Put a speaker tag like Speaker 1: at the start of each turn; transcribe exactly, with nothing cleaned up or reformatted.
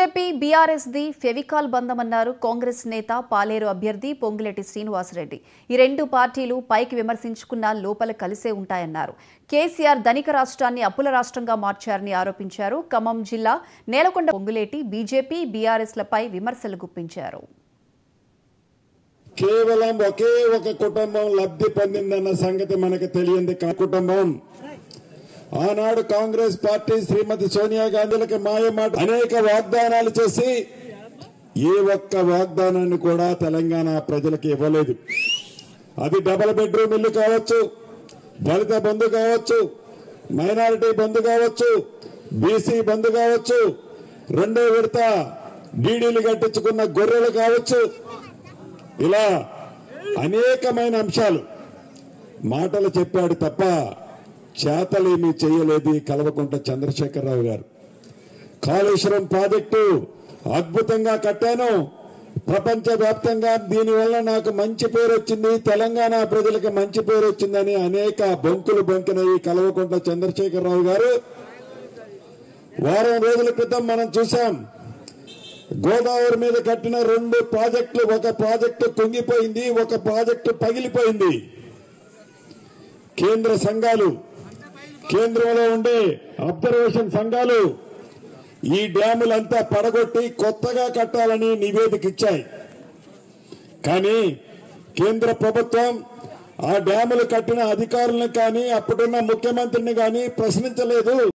Speaker 1: BJP BRS ది ఫెవికాల్ బంధమన్నారు కాంగ్రెస్ నేత పాలేరు అభ్యర్థి పొంగులేటి శ్రీనివాసరెడ్డి. ఈ రెండు పార్టీలు పైకి విమర్శించుకున్న లోపల కలిసే ఉంటాయన్నారు. కేసీఆర్ ధనిక రాష్ట్రాన్ని అప్పుల రాష్ట్రంగా మార్చారని ఆరోపించారు. ఖమ్మం జిల్లా నేలకొండ పొంగులేటి బీజేపీ బీఆర్ఎస్లపై విమర్శలు గుప్పించారు.
Speaker 2: కేవలం ఒకే ఒక కుటుంబం లబ్ధి పొందిందన్న సంగతి మనకు తెలియంది. కుటుంబం ఆనాడు కాంగ్రెస్ పార్టీ శ్రీమతి సోనియా గాంధీలకు మాయమాట అనేక వాగ్దానాలు చేసి ఏ ఒక్క వాగ్దానాన్ని కూడా తెలంగాణ ప్రజలకు ఇవ్వలేదు. అది డబుల్ బెడ్రూమ్ ఇల్లు కావచ్చు, దళిత బంధు కావచ్చు, మైనారిటీ బంధు కావచ్చు, బీసీ బంధు కావచ్చు, రెండో విడత డీడీలు కట్టించుకున్న గొర్రెలు కావచ్చు, ఇలా అనేకమైన అంశాలు మాటలు చెప్పాడు తప్ప చేతలేమీ చేయలేదు. కల్వకుంట్ల చంద్రశేఖరరావు గారు కాళేశ్వరం ప్రాజెక్టు అద్భుతంగా కట్టాను, ప్రపంచ వ్యాప్తంగా దీనివల్ల నాకు మంచి పేరు వచ్చింది, తెలంగాణ ప్రజలకు మంచి పేరు వచ్చిందని అనేక బొంకులు బొంకిన ఈ కల్వకుంట్ల చంద్రశేఖరరావు గారు వారం రోజుల క్రితం మనం చూసాం. గోదావరి మీద కట్టిన రెండు ప్రాజెక్టులు, ఒక ప్రాజెక్టు కుంగిపోయింది, ఒక ప్రాజెక్టు పగిలిపోయింది. కేంద్ర సంఘాలు, కేంద్రంలో ఉండే అబ్జర్వేషన్ సంఘాలు ఈ డ్యాములంతా పడగొట్టి కొత్తగా కట్టాలని నివేదిక ఇచ్చాయి. కానీ కేంద్ర ప్రభుత్వం ఆ డ్యాములు కట్టిన అధికారులను కానీ అప్పుడున్న ముఖ్యమంత్రిని కానీ ప్రశ్నించలేదు.